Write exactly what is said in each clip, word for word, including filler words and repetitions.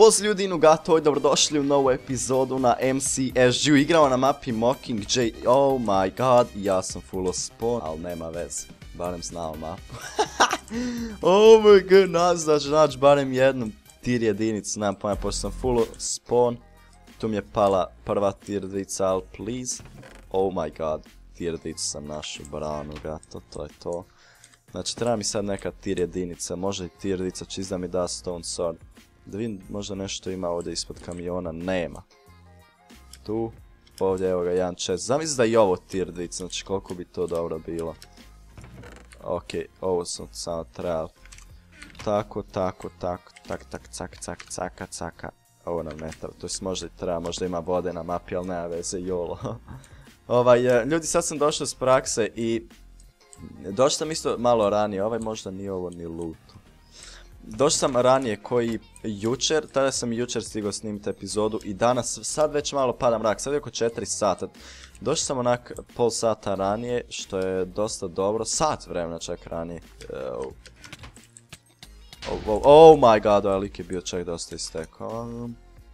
Pozdrav ljudi, Nugato, dobrodošli u novu epizodu na M C S G. Igramo na mapi Mockingjay. Oh my god, ja sam full of spawn, ali nema veze. Barem znao mapu. Oh my god, nas da ću naći barem jednu tir jedinicu, nemam pojma, pošto sam full of spawn. Tu mi je pala prva tir dvica, ali please. Oh my god, tir dvicu sam našao, bravo Nugato, to je to. Znači treba mi sad neka tir jedinica, može i tir dvica, čisto da mi da stone sword. Da vidim, možda nešto ima ovdje ispod kamiona, nema. Tu, ovdje evo ga jedan chest. Zamisli da i ovo tir dvica, znači koliko bi to dobro bilo. Ok, ovo sam samo trebao. Tako, tako, tako, tak, tak, cak, cak, caka, caka. Ovo nam ne treba, to jest možda i treba, možda ima vode na mapi, ali nema veze, jolo. Ovaj, ljudi, sad sam došao s prakse i... Došao sam isto malo ranije, ovaj možda nije ovo ni loot. Došao sam ranije koji jučer, tada sam jučer stigao snimiti epizodu i danas, sad već malo pada mrak, sad je oko četiri sata. Došao sam onak pol sata ranije, što je dosta dobro, sat vremena čak ranije. Oh, oh, oh, oh my god, ovaj lik je bio čak dosta istekao.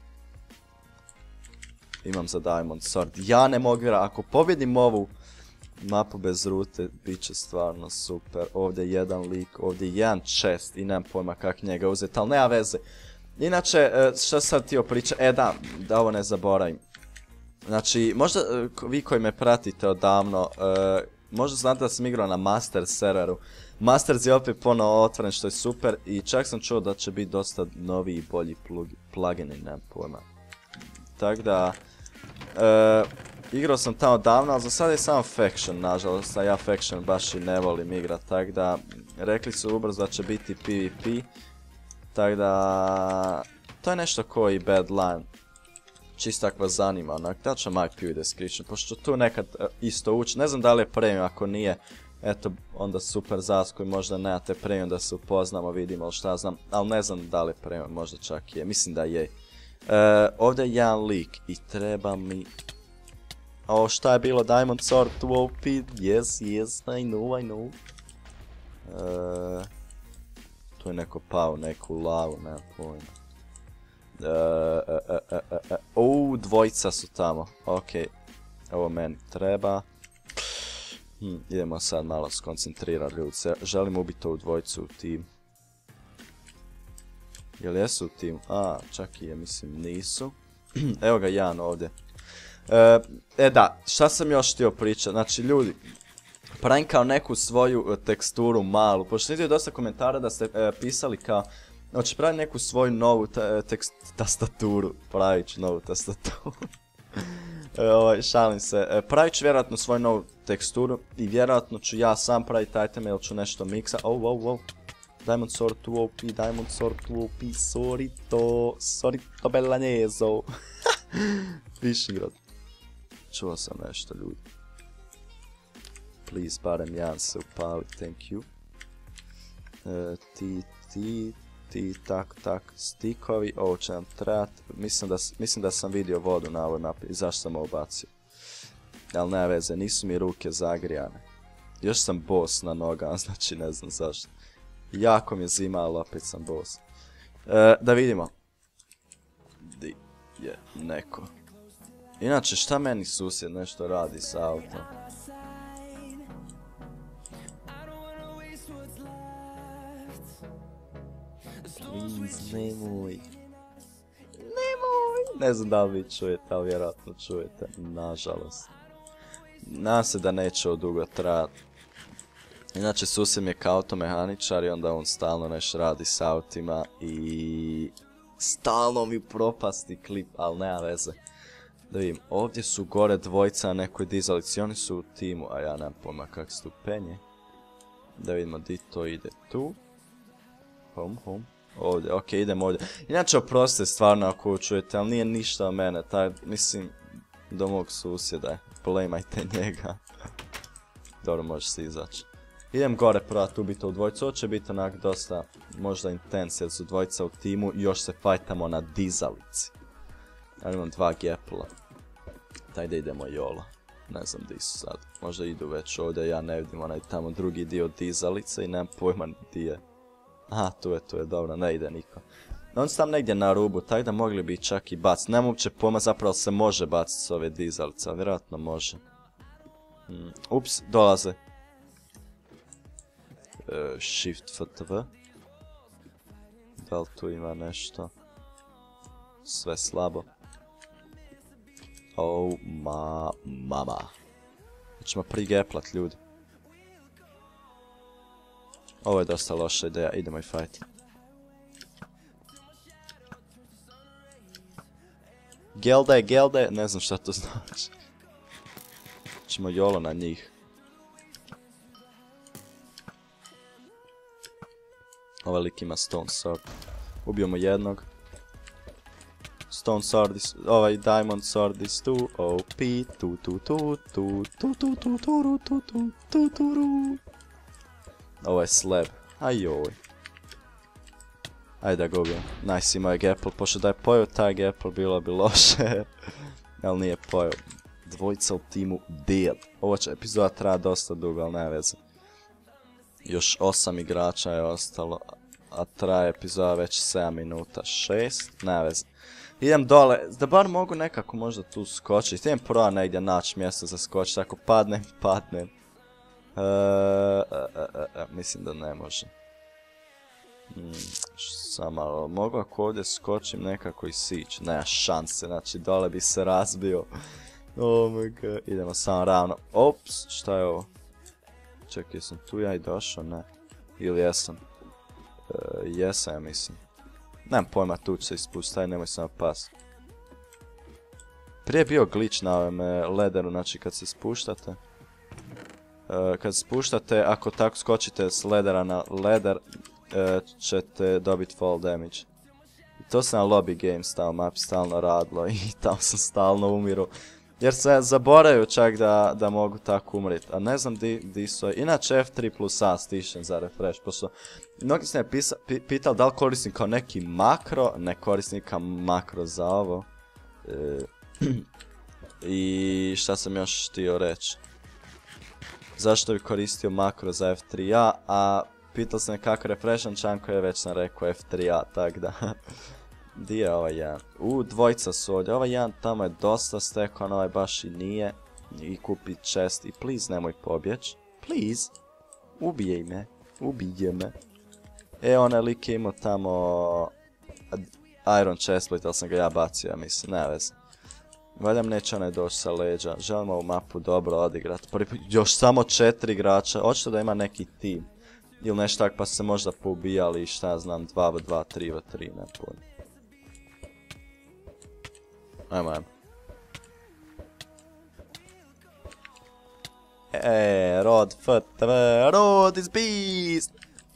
Imam za diamond sword, ja ne mogu vjerati, ako pobjedim ovu mapu bez rute, bit će stvarno super. Ovdje jedan lik, ovdje jedan chest i nemam pojma kak njega uzeti, ali nema veze. Inače, što sam htio pričati, e da, da ovo ne zaboravim. Znači, možda vi koji me pratite odavno, možda znate da sam igrao na Masters serveru. Masters je opet ponovo otvoren, što je super, i čak sam čuo da će biti dosta novi i bolji plugini, nemam pojma. Tako da... Igrao sam tamo davno, ali za sada je samo Faction, nažalost, a ja Faction baš i ne volim igrat, tako da rekli su ubrzo da će biti PvP, tako da to je nešto koji Badline, čisto ako vas zanima, onak, da ću Mike P U description, pošto tu nekad uh, isto ući, ne znam da li je premium, ako nije, eto, onda super zas koji možda nemate premium da se upoznamo, vidimo ili šta znam, ali ne znam da li je premium, možda čak je, mislim da je. Uh, ovdje je jedan lik i treba mi... O, šta je bilo? Diamond sword to O P? Yes, yes, I know, I know. Uh, tu je neko pao, neku lavu, nema pojma. Uh, uh, uh, uh, uh. O, dvojica su tamo, ok. Ovo meni treba. Hm, idemo sad malo skoncentrirati ljudi, želim ubiti ovu dvojicu u tim. Jel jesu u timu? A, čak i je, mislim, nisu. Evo ga jedan ovdje. E, e da, šta sam još htio pričati, znači ljudi, pravim kao neku svoju teksturu malu, pošto vidio dosta komentara da ste e, pisali kao, hoće praviti neku svoju novu tekst, tastaturu, pravit ću novu tastaturu, e, ovaj, šalim se, e, pravit ću vjerojatno svoju novu teksturu i vjerojatno ću ja sam praviti iteme ili ću nešto miksa, oh, oh, oh. Diamond sword to O P, diamond sword to O P, sorry to, sorry to belanezo. Fishing rod. Čuo sam nešto ljudi. Please, barem jedan se upali, thank you. E, ti, ti, ti, tak, tak, stikovi, ovo će nam trebat. Mislim da, mislim da sam vidio vodu na ovoj mapi i zašto sam ovo bacio. Ali nema veze, nisu mi ruke zagrijane. Još sam boss na nogama, znači ne znam zašto. Jako mi je zima, ali opet sam boss. E, da vidimo. Di je neko. Inače, šta meni susjed nešto radi s autom? Please, nemoj. Nemoj. Ne znam da li vi čujete, ali vjerojatno čujete. Nažalost. Nadam se da neće ovo dugo trajati. Inače, susjed mi je kao automehaničar i onda on stalno nešto radi s autima i... Stalno mi propasti klip, ali nema veze. Da vidim, ovdje su gore dvojica na nekoj dizalici, oni su u timu, a ja nemam pojma kak se tu penje. Da vidimo di to ide tu. Hom, hom. Ovdje, ok, idemo ovdje. Inače, oprostite stvarno ako čujete, ali nije ništa o mene, taj, mislim, do mog susjeda, polejmajte njega. Dobro, može se izaći. Idem gore provat ubiti ovu dvojicu, ovo će biti onak dosta možda intens jer su dvojica u timu i još se fajtamo na dizalici. Ja imam dva gepla. Daj da idemo jolo. Ne znam di su sad. Možda idu već ovdje, ja ne vidim onaj tamo drugi dio dizalice i nemam pojma di je. Aha, tu je, tu je, dobro, ne ide niko. On su tam negdje na rubu, tako da mogli bi čak i baciti. Nemam uopće pojma, zapravo se može baciti s ove dizalice, ali vjerojatno može. Hmm. Ups, dolaze. Uh, shift F T V. Da li tu ima nešto? Sve slabo. Oh ma mama. Ćemo prigeplat ljudi. Ovo je dosta loša ideja, idemo i fight. Gelde, gelde, ne znam šta to znači. Ćemo jolo na njih. Ovaj lik ima Stone Sword. Ubijemo jednog. Stone Sword is, ovaj Diamond Sword is tu, O P, tu tu tu tu tu tu tu tu tu tu tu tu tu ru. Ovo je slab, ajoj. Ajde da ga ubijem. Nice, imao je Gapple, pošto da je pojeo taj Gapple bilo bi loše. Ali nije pojeo. Dvojica u timu dead. Ovo će epizoda traja dosta dugo, ali ne veze. Još osam igrača je ostalo, a traje epizoda već sedam minuta. šest, ne veze. Idem dole, da bar mogu nekako možda tu skočiti. Idem prva negdje naći mjesto za skočiti, ako padnem, padnem. Uh, uh, uh, uh, mislim da ne može. Hmm, samo malo, mogu ako ovdje skočim nekako i sići. Nema šanse, znači dole bi se razbio. Oh my god, idemo samo ravno. Ops, šta je ovo? Čekaj, jesam tu ja i došao? Ne. Ili jesam? Uh, jesam, ja mislim. Nemam pojma, tu će se ispustiti, nemoj samo pas. Prije je bio glitch na ovom lederu, znači kad se spuštate. Uh, kad se spuštate, ako tako skočite s ledera na leder, uh, ćete dobiti fall damage. I to se na lobby games tamo mapi stalno radilo i tamo sam stalno umiru. Jer se zaboravaju čak da, da mogu tako umriti. A ne znam di, di su. Inače F tri plus A stišem za refresh. Pošto mnogi ste me pisa, pi, pitali da li koristim kao neki makro. Ne koristim kao makro za ovo. E, I šta sam još htio reći. Zašto bi koristio makro za F tri A. A pitao sam me kako refresham čanko je, već sam rekao F tri A. Tak da. Di je ovaj jedan? U, dvojica su ovdje. Ovaj jedan tamo je dosta stekan, ovaj baš i nije. I kupi chest i please nemoj pobjeć. Please. Ubijej me. Ubije me. E, onaj lik je imao tamo Iron chestplate, ali sam ga ja bacio, ja mislim, ne veze. Valjam neće onaj doći sa leđa. Želim ovu mapu dobro odigrat. Još samo četiri igrača. Očito da ima neki tim. Ili nešto tak pa se možda poubijali i šta znam, dva v dva, tri v tri, ne pojma. Ajmo, ajmo. Eee, Rod F T V, Rod is beast!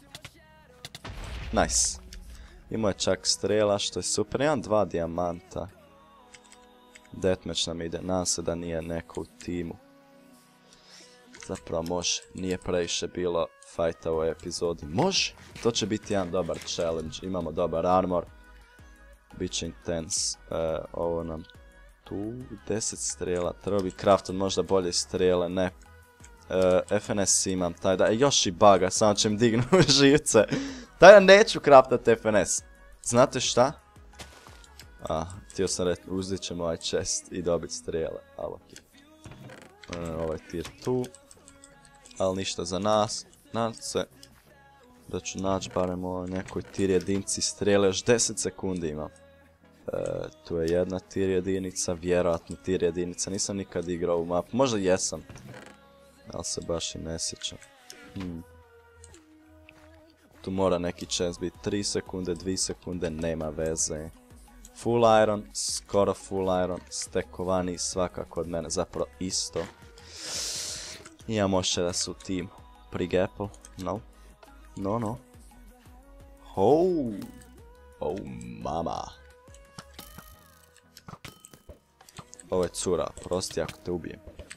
Nice. Imao je čak strela, što je super. Imam dva dijamanta. Deathmatch nam ide, nadam se da nije neko u timu. Zapravo može, nije previše bilo fajta u ovoj epizodi. Može! To će biti jedan dobar challenge, imamo dobar armor. Biće intense. Uh, ovo nam tu, deset strela, treba bi crafton možda bolje strele, ne. Uh, F N S imam, taj da, e, još i baga, samo će mi dignu živce. Taj da neću craftat F N S. Znate šta? Ah, htio sam reći, uzet ćemo ovaj chest i dobiti strele, ali okej. Okay. Uh, ovaj tier tu. Ali ništa za nas. Nadam se da ću naći barem ovo nekoj tir jedinci strele, još deset sekundi imam. E, tu je jedna tir jedinica, vjerojatno tir jedinica, nisam nikad igrao u mapu, možda jesam. Ali se baš i ne sjećam. Hmm. Tu mora neki chance biti tri sekunde, dvije sekunde, nema veze. Full iron, skoro full iron, stekovani svakako od mene, zapravo isto. Imamo još da su tim. Prigapple, no. No, no. Oh. Oh, mama. Ovo je cura, prosti ako te ubijem.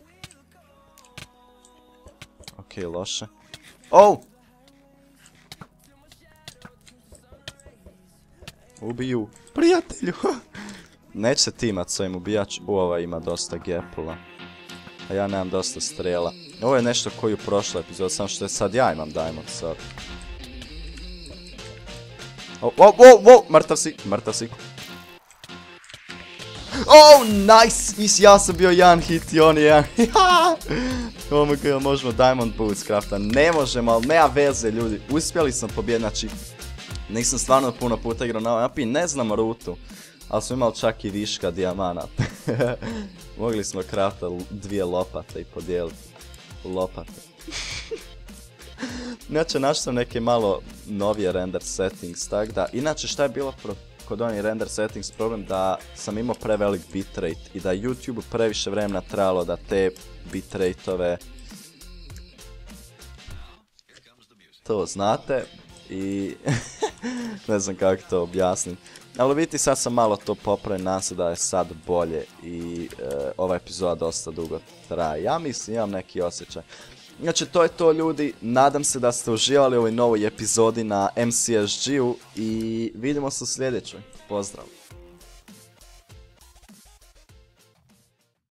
Okej, okay, loše. Oh! Ubiju. Prijatelju! Neće se timat s ovim ubijač. U, ova ima dosta gapula. A ja nemam dosta strela. Ovo je nešto koji u prošloj epizodi, samo što je sad ja imam Diamond Sword. O, o, o, o, mrtav si, mrtav si. Oh, nice! Is, ja sam bio jedan hit i on je jedan. Oh my god, možemo Diamond Boots crafta. Ne možemo, ali nema veze ljudi. Uspjeli sam pobjedi, znači... Nisam stvarno puno puta igrao na ovoj mapi, ne znam rutu. Ali smo imali čak i viška dijamanata. Mogli smo craftati dvije lopate i podijeliti lopate. Inače, našao sam neke malo novije render settings, tak da... Inače, šta je bilo pro... kod onih render settings problem, da sam imao prevelik bitrate i da YouTube previše vremena trajalo da te bitrate-ove... To znate i... ne znam kako to objasnim. Ali u biti sad sam malo to popravio, nadam se da je sad bolje i e, ova epizoda dosta dugo traje. Ja mislim, imam neki osjećaj. Znači to je to ljudi, nadam se da ste uživali u ovoj novoj epizodi na M C S G-u i vidimo se u sljedećoj. Pozdrav!